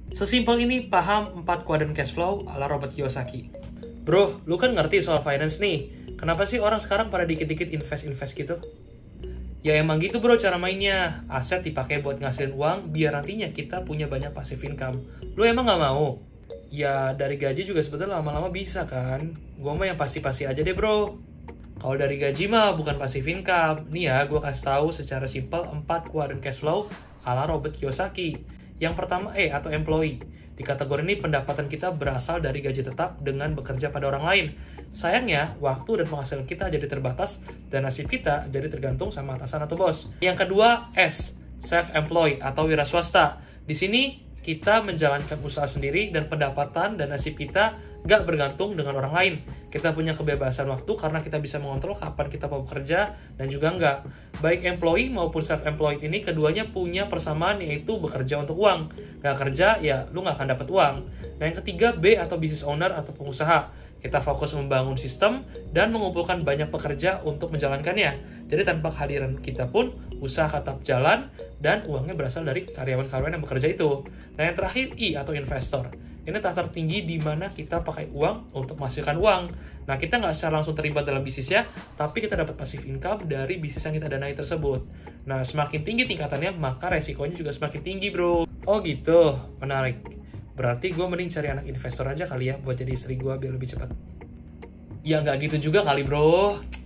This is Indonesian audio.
Sesimpel ini paham 4 kuadran cash flow ala Robert Kiyosaki. Bro, lu kan ngerti soal finance nih. Kenapa sih orang sekarang pada dikit-dikit invest gitu? Ya emang gitu bro cara mainnya. Aset dipakai buat ngasilin uang biar nantinya kita punya banyak passive income. Lu emang nggak mau? Ya dari gaji juga sebetulnya lama-lama bisa kan. Gua mah yang pasti-pasti aja deh bro. Kalau dari gaji mah bukan passive income. Nih ya, gue kasih tahu secara simpel 4 kuadran cash flow ala Robert Kiyosaki. Yang pertama atau employee. Di kategori ini pendapatan kita berasal dari gaji tetap dengan bekerja pada orang lain. Sayangnya, waktu dan penghasilan kita jadi terbatas dan nasib kita jadi tergantung sama atasan atau bos. Yang kedua, S, self-employed atau wira swasta. Di sini kita menjalankan usaha sendiri dan pendapatan dan nasib kita gak bergantung dengan orang lain. Kita punya kebebasan waktu karena kita bisa mengontrol kapan kita mau bekerja dan juga enggak. Baik employee maupun self-employed ini keduanya punya persamaan yaitu bekerja untuk uang. Gak kerja ya lu gak akan dapat uang. Nah yang ketiga B atau business owner atau pengusaha. Kita fokus membangun sistem dan mengumpulkan banyak pekerja untuk menjalankannya. Jadi tanpa kehadiran kita pun usaha tetap jalan dan uangnya berasal dari karyawan-karyawan yang bekerja itu. Nah yang terakhir I atau investor. Ini tahap tertinggi di mana kita pakai uang untuk menghasilkan uang. Nah, kita nggak secara langsung terlibat dalam bisnisnya, tapi kita dapat passive income dari bisnis yang kita danai tersebut. Nah, semakin tinggi tingkatannya, maka resikonya juga semakin tinggi, bro. Oh gitu, menarik. Berarti gue mending cari anak investor aja kali ya, buat jadi istri gue biar lebih cepat. Ya nggak gitu juga kali, bro.